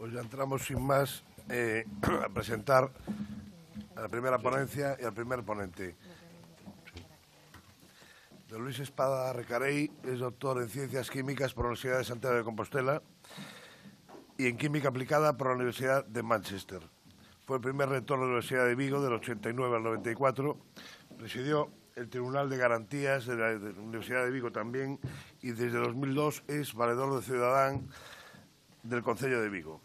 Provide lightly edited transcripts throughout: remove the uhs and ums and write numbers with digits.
Pues ya entramos sin más a presentar a la primera ponencia y al primer ponente. Don Luis Espada Recarey es doctor en Ciencias Químicas por la Universidad de Santiago de Compostela y en Química Aplicada por la Universidad de Manchester. Fue el primer rector de la Universidad de Vigo del 89 al 94, presidió el Tribunal de Garantías de la Universidad de Vigo también y desde 2002 es valedor de Ciudadán del Concello de Vigo.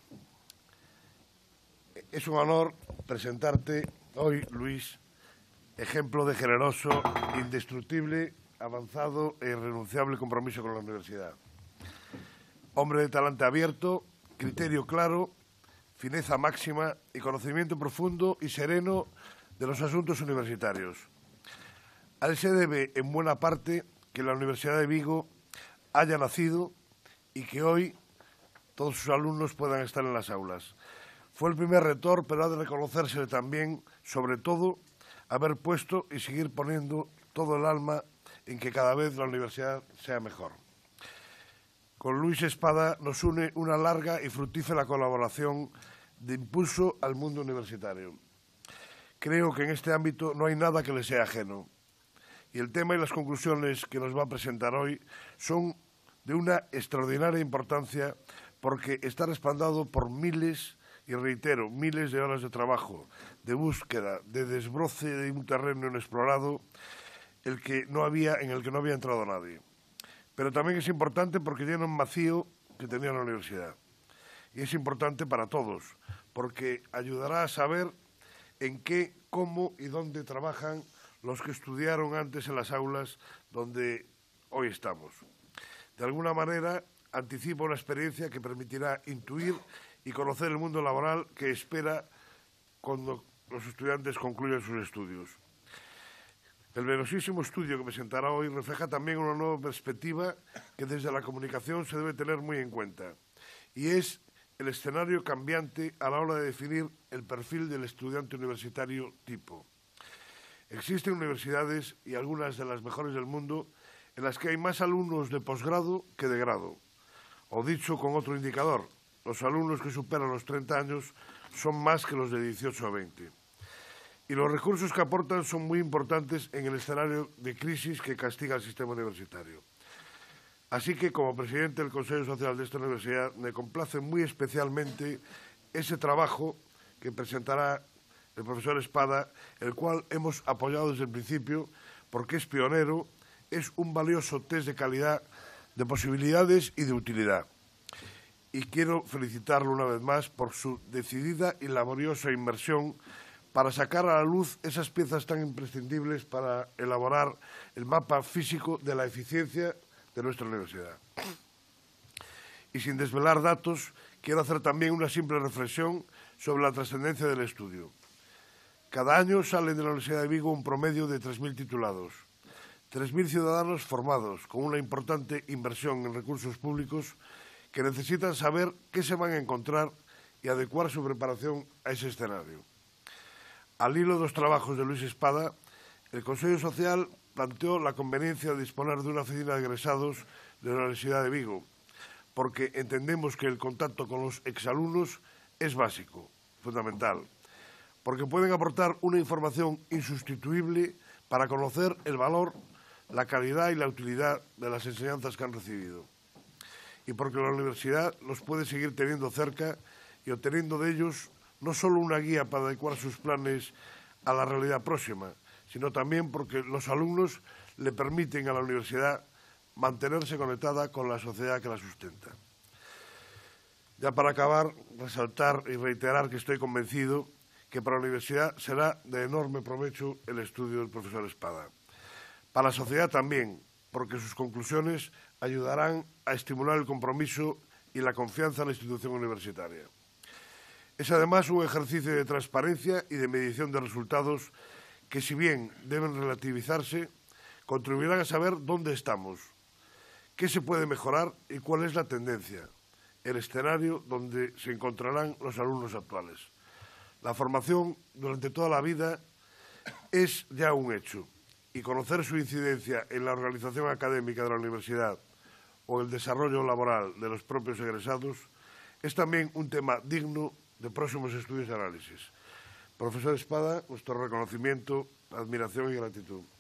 Es un honor presentarte hoy, Luis, ejemplo de generoso, indestructible, avanzado e irrenunciable compromiso con la universidad. Hombre de talante abierto, criterio claro, fineza máxima y conocimiento profundo y sereno de los asuntos universitarios. A él se debe, en buena parte, que la Universidad de Vigo haya nacido y que hoy todos sus alumnos puedan estar en las aulas. Fue el primer rector, pero ha de reconocerse también, sobre todo, haber puesto y seguir poniendo todo el alma en que cada vez la universidad sea mejor. Con Luis Espada nos une una larga y fructífera colaboración de impulso al mundo universitario. Creo que en este ámbito no hay nada que le sea ajeno. Y el tema y las conclusiones que nos va a presentar hoy son de una extraordinaria importancia porque está respaldado por miles, y reitero, miles de horas de trabajo, de búsqueda, de desbroce de un terreno inexplorado en el que no había entrado nadie. Pero también es importante porque llena un vacío que tenía la universidad. Y es importante para todos, porque ayudará a saber en qué, cómo y dónde trabajan los que estudiaron antes en las aulas donde hoy estamos. De alguna manera, anticipa una experiencia que permitirá intuir y conocer el mundo laboral que espera cuando los estudiantes concluyan sus estudios. El valiosísimo estudio que presentará hoy refleja también una nueva perspectiva que desde la comunicación se debe tener muy en cuenta, y es el escenario cambiante a la hora de definir el perfil del estudiante universitario tipo. Existen universidades, y algunas de las mejores del mundo, en las que hay más alumnos de posgrado que de grado. O dicho con otro indicador, los alumnos que superan los 30 años son más que los de 18 a 20. Y los recursos que aportan son muy importantes en el escenario de crisis que castiga al sistema universitario. Así que, como presidente del Consejo Social de esta universidad, me complace muy especialmente ese trabajo que presentará el profesor Espada, el cual hemos apoyado desde el principio porque es pionero, es un valioso test de calidad, de posibilidades y de utilidad. Y quiero felicitarlo una vez más por su decidida y laboriosa inmersión para sacar a la luz esas piezas tan imprescindibles para elaborar el mapa físico de la eficiencia de nuestra universidad. Y sin desvelar datos, quiero hacer también una simple reflexión sobre la trascendencia del estudio. Cada año salen de la Universidad de Vigo un promedio de 3.000 titulados, 3.000 ciudadanos formados con una importante inversión en recursos públicos que necesitan saber qué se van a encontrar y adecuar su preparación a ese escenario. Al hilo de los trabajos de Luis Espada, el Consejo Social planteó la conveniencia de disponer de una oficina de egresados de la Universidad de Vigo, porque entendemos que el contacto con los exalumnos es básico, fundamental, porque pueden aportar una información insustituible para conocer el valor, la calidad y la utilidad de las enseñanzas que han recibido. Y porque la universidad los puede seguir teniendo cerca y obteniendo de ellos no solo una guía para adecuar sus planes a la realidad próxima, sino también porque los alumnos le permiten a la universidad mantenerse conectada con la sociedad que la sustenta. Ya para acabar, resaltar y reiterar que estoy convencido que para la universidad será de enorme provecho el estudio del profesor Espada. Para la sociedad también, porque sus conclusiones ayudarán a estimular el compromiso y la confianza en la institución universitaria. Es además un ejercicio de transparencia y de medición de resultados que, si bien deben relativizarse, contribuirán a saber dónde estamos, qué se puede mejorar y cuál es la tendencia, el escenario donde se encontrarán los alumnos actuales. La formación durante toda la vida es ya un hecho y conocer su incidencia en la organización académica de la universidad o el desarrollo laboral de los propios egresados es también un tema digno de próximos estudios y análisis. Profesor Espada, nuestro reconocimiento, admiración y gratitud.